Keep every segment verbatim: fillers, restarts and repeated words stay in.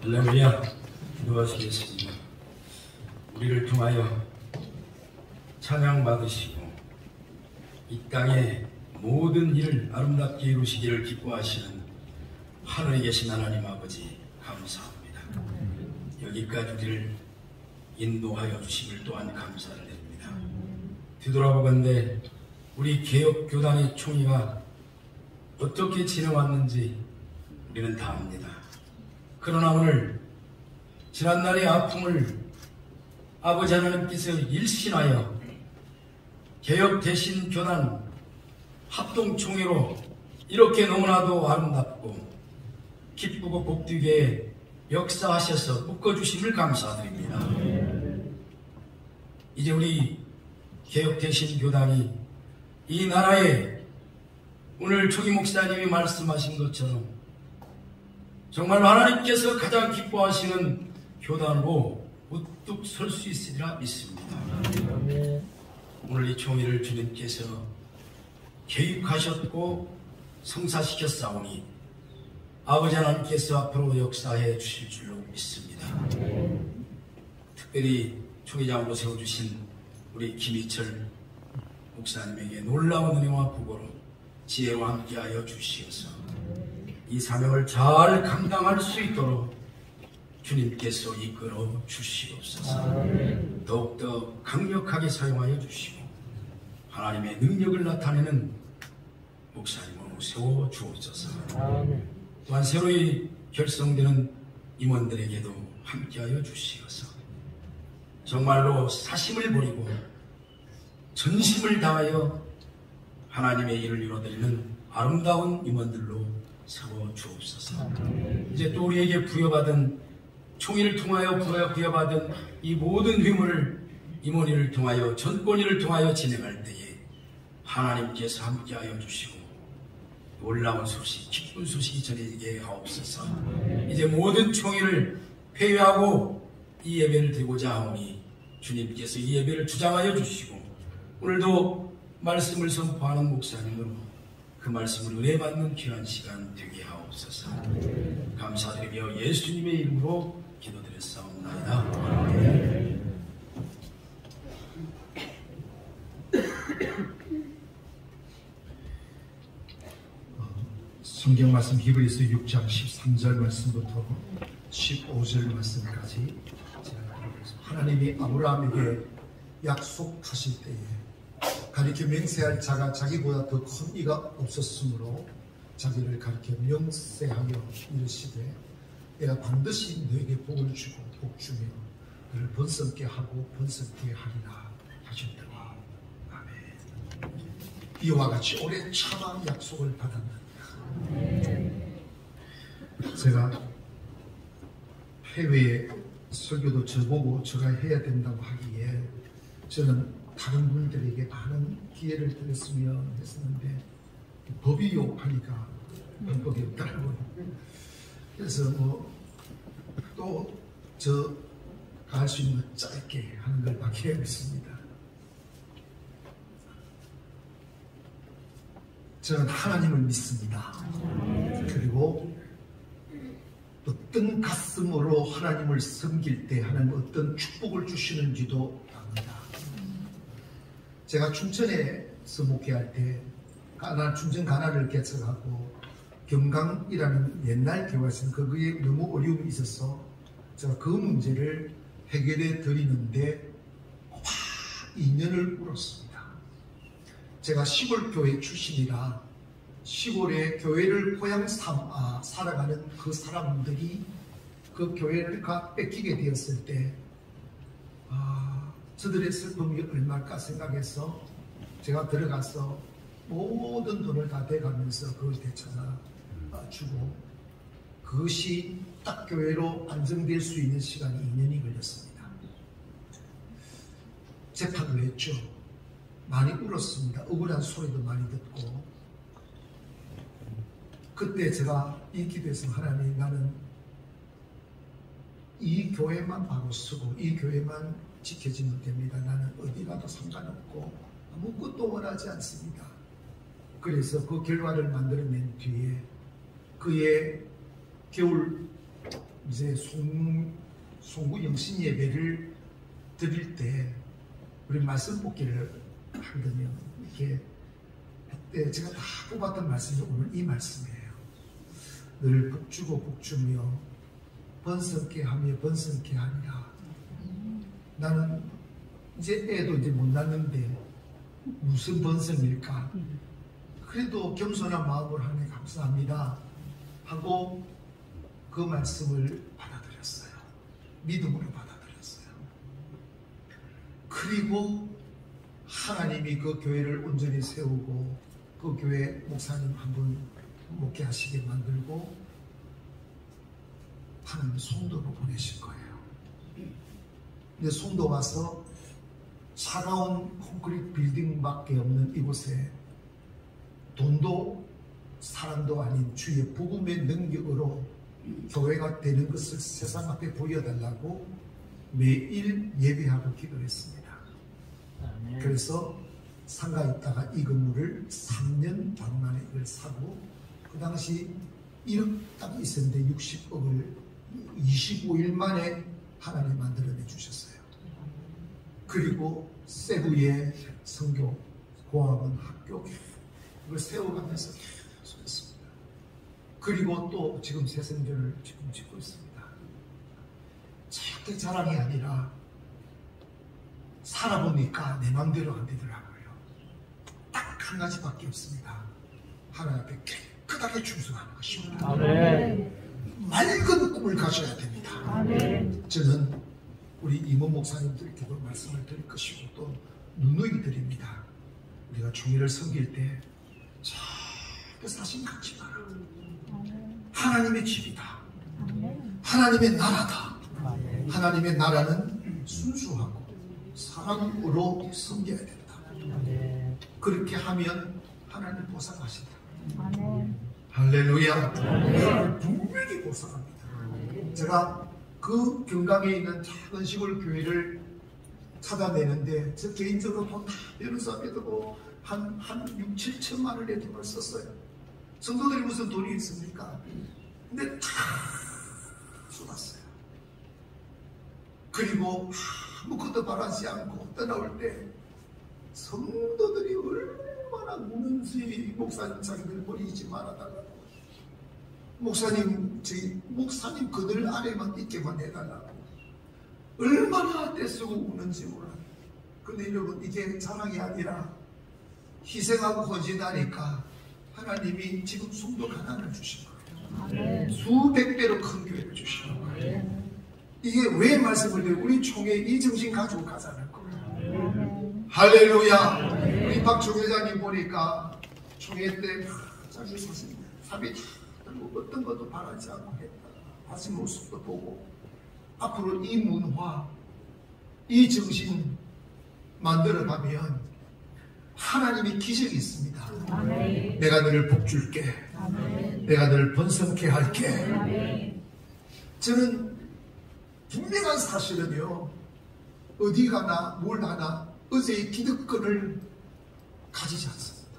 할렐루야. 기도하시겠습니다. 우리를 통하여 찬양 받으시고 이 땅의 모든 일을 아름답게 이루시기를 기뻐하시는 하늘에 계신 하나님 아버지 감사합니다. 여기까지 우리를 인도하여 주시길 또한 감사를 드립니다. 뒤돌아보건대 우리 개혁교단의 총회가 어떻게 지내왔는지 우리는 다 압니다. 그러나 오늘 지난날의 아픔을 아버지 하나님께서 일신하여 개혁 대신 교단 합동총회로 이렇게 너무나도 아름답고 기쁘고 복되게 역사하셔서 묶어주심을 감사드립니다. 이제 우리 개혁 대신 교단이 이 나라에 오늘 초기 목사님이 말씀하신 것처럼 정말 하나님께서 가장 기뻐하시는 교단으로 우뚝 설 수 있으리라 믿습니다. 오늘 이 총회를 주님께서 개입하셨고 성사시켰사오니 아버지 하나님께서 앞으로 역사해 주실 줄로 믿습니다. 특별히 총회장으로 세워주신 우리 김희철 목사님에게 놀라운 은혜와 복으로 지혜로 함께하여 주시어서 이 사명을 잘 감당할 수 있도록 주님께서 이끌어 주시옵소서. 더욱더 강력하게 사용하여 주시고 하나님의 능력을 나타내는 목사님으로 세워 주옵소서. 또한 새로이 결성되는 임원들에게도 함께하여 주시어서 정말로 사심을 버리고 전심을 다하여 하나님의 일을 이루어드리는 아름다운 임원들로 세워 주옵소서. 이제 또 우리에게 부여받은 총회를 통하여 부여받은 이 모든 회무를 임원회를 통하여 전권위를 통하여 진행할 때에 하나님께서 함께하여 주시고 놀라운 소식, 기쁜 소식이 전해지게 하옵소서. 이제 모든 총회를 폐회하고 이 예배를 드리고자 하오니 주님께서 이 예배를 주장하여 주시고 오늘도 말씀을 선포하는 목사님으로 그 말씀을 은혜 받는 귀한 시간 되게 하옵소서. 감사드리며 예수님의 이름으로 기도드렸사옵나이다. 아멘. 성경 말씀 히브리서 육 장 십삼 절 말씀부터 십오 절 말씀까지 하나님이 아브라함에게 약속하실 때에 가리켜 맹세할 자가 자기보다 더 큰 이가 없었으므로 자기를 가리켜 명세하여 이르시되 내가 반드시 너에게 복을 주고 복주며 너를 번성케 하고 번성케 하리라 하셨더라. 아멘. 이와 같이 오래 참아 약속을 받았느니라. 제가 해외에 설교도 저보고 제가 해야 된다고 하기에 저는 다른 분들에게 많은 기회를 드렸으면 했었는데 법이요 하니까 방법이 없더라고요. 그래서 뭐 또 저 할 수 있는 것 짧게 하는 걸 밖에 없습니다. 저는 하나님을 믿습니다. 그리고 어떤 가슴으로 하나님을 섬길 때 하나님 어떤 축복을 주시는지도 압니다. 제가 춘천에서 목회할 때 가나, 춘천 가나를 개척하고 경강이라는 옛날 교회에서는 거기에 너무 어려움이 있어서 제가 그 문제를 해결해 드리는데 막 이 년을 울었습니다. 제가 시골 교회 출신이라 시골의 교회를 고향 삼아 살아가는 그 사람들이 그 교회를 가 뺏기게 되었을 때 아, 저들의 슬픔이 얼마일까 생각해서 제가 들어가서 모든 돈을 다 대가면서 그걸 되찾아 주고 그것이 딱 교회로 안정될 수 있는 시간이 이 년이 걸렸습니다. 재판을 했죠. 많이 울었습니다. 억울한 소리도 많이 듣고 그때 제가 이 기도에서 하나님 나는 이 교회만 바로 쓰고 이 교회만 지켜지면 됩니다. 나는 어디 가도 상관없고 아무것도 원하지 않습니다. 그래서 그 결과를 만들어낸 뒤에 그의 겨울 이제 송, 송구 영신 예배를 드릴 때 우리 말씀 뽑기를 하거든요. 이렇게 그때 제가 다 뽑았던 말씀이 오늘 이 말씀이에요. 늘 복주고 복주며 번성케 하며 번성케 하니라. 나는 이제 애도 이제 못 낳는데 무슨 번성일까? 그래도 겸손한 마음으로 하나님 감사합니다 하고 그 말씀을 받아들였어요. 믿음으로 받아들였어요. 그리고 하나님이 그 교회를 온전히 세우고 그 교회 목사님 한 분 목회하시게 만들고 하나님 송도로 보내실 거예요. 근데 송도 와서 차가운 콘크리트 빌딩밖에 없는 이곳에 돈도 사람도 아닌 주의 복음의 능력으로 교회가 되는 것을 세상 앞에 보여달라고 매일 예배하고 기도했습니다. 그래서 상가 있다가 이 건물을 삼 년 반 만에 이걸 사고 그 당시 일억 딱 있었는데 육십억을 이십오 일 만에 하나님 만들어내 주셨어요. 그리고 세부의 선교 고학원 학교 이걸 세워가면서 계속 했습니다. 그리고 또 지금 새성전을 지금 짓고 있습니다. 절대 자랑이 아니라 살아보니까 내 마음대로 안 되더라고요. 딱 한 가지밖에 없습니다. 하나님 앞에 깨끗하게 충성하는 것입니다. 아멘. 맑은 꿈을 가져야 됩니다. 아멘. 저는 우리 임원 목사님들께도 말씀을 드릴 것이고 또 누누이 드립니다. 우리가 종일을 섬길 때 절대 사심 갖지 마라. 하나님의 집이다. 하나님의 나라다. 하나님의 나라는 순수하고 사랑으로 섬겨야 된다. 그렇게 하면 하나님 보상하신다. 할렐루야. 분명히 보상합니다. 제가 그 경강에 있는 작은 시골 교회를 찾아내는데 저 개인적으로 돈 다 변호사 빼두고 한, 한 육, 칠천만 원의 돈을 썼어요. 성도들이 무슨 돈이 있습니까? 근데 다 쏟았어요. 그리고 아무것도 바라지 않고 떠나올 때 성도들이 얼마나 우는지 목사님 자기들 버리지 말아달라고, 목사님 저희 목사님 그들 아래만 있게만 해달라고 얼마나 떼쓰고 우는지 몰라요. 근데 여러분 이게 자랑이 아니라 희생하고 헌신하니까 하나님이 지금 송도 가난을 주신 거예요. 아멘. 수백 배로 큰 교회를 주시는 거예요. 아멘. 이게 왜 말씀을 드려요? 우리 총회 이 정신 가지고 가자는 거예요. 아멘. 할렐루야. 아멘. 우리 박총 회장님 보니까 총회 때 자기 사실 사비 어떤 것도 바라지 않고 했다. 다시 모습도 보고 앞으로 이 문화 이 정신 만들어가면 하나님의 기적이 있습니다. 아멘. 내가 너를 복줄게. 아멘. 내가 너를 번성케 할게. 아멘. 저는 분명한 사실은요, 어디 가나 뭘 하나 어제의 기득권을 가지지 않습니다.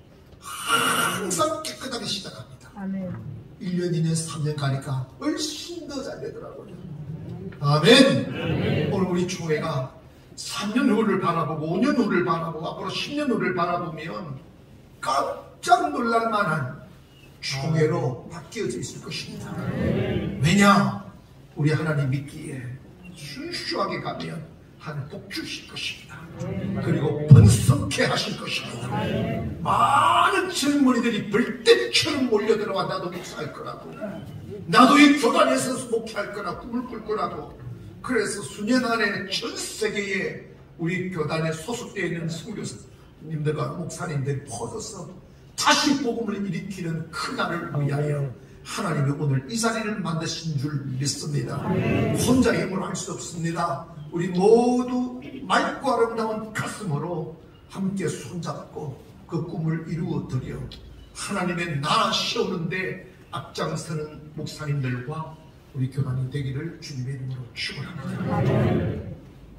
항상 깨끗하게 시작합니다. 아멘. 일 년, 이 년, 삼 년 가니까 훨씬 더 잘 되더라고요. 아멘. 아멘. 오늘 우리 총회가 삼 년 후를 바라보고 오 년 후를 바라보고 앞으로 십 년 후를 바라보면 깜짝 놀랄 만한 총회로 바뀌어져 있을 것입니다. 왜냐? 우리 하나님 믿기에 순수하게 가면 하나님 복 주실 것입니다. 그리고 번성케 하실 것입니다. 많은 젊은이들이 벌떼처럼 몰려들어와 나도 목사할 거라고, 나도 이 교단에서 목회할 거라고 꿈을 꿀 거라고. 그래서 수년 안에 전 세계에 우리 교단에 소속되어 있는 선교사님들과 목사님들이 퍼져서 다시 복음을 일으키는 그날을 위하여 하나님이 오늘 이 자리를 만드신 줄 믿습니다. 혼자 힘으로 할 수 없습니다. 우리 모두 맑고 아름다운 가슴으로 함께 손잡고 그 꿈을 이루어드려 하나님의 나라 세우는데 앞장서는 목사님들과 우리 교단이 되기를 주님의 이름으로 축원합니다.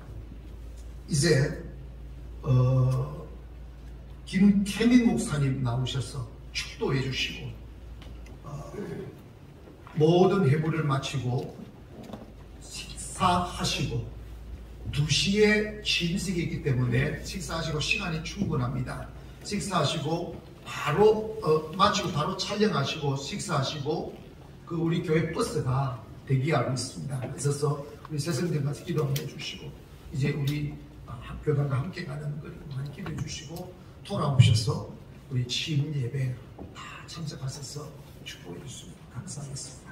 이제 어, 김태민 목사님 나오셔서 축도해 주시고 어, 모든 회무를 마치고 식사하시고 두 시에 취임식이 있기 때문에 식사하시고 시간이 충분합니다. 식사하시고 바로 어, 마치고 바로 촬영하시고 식사하시고 그 우리 교회 버스가 대기하고 있습니다. 그래서 우리 새성들 같이 기도 한번 해주시고 이제 우리 교단과 함께 가는 걸 많이 기도해 주시고 돌아오셔서 우리 취임 예배 다 참석하셔서 축복해 주시면 감사하겠습니다.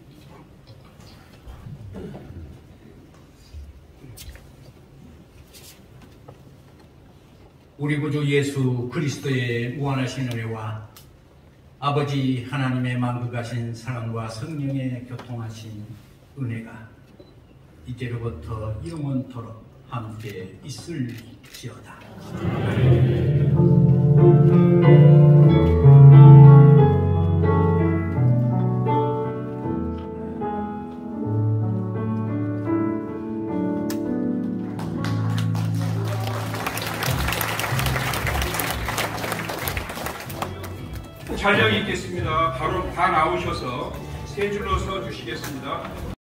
우리 구주 예수 그리스도의 무한하신 은혜와 아버지 하나님의 만극하신 사랑과 성령의 교통하신 은혜가 이제로부터 영원토록 함께 있을지어다. 촬영이 있겠습니다. 바로 다 나오셔서 세 줄로 서 주시겠습니다.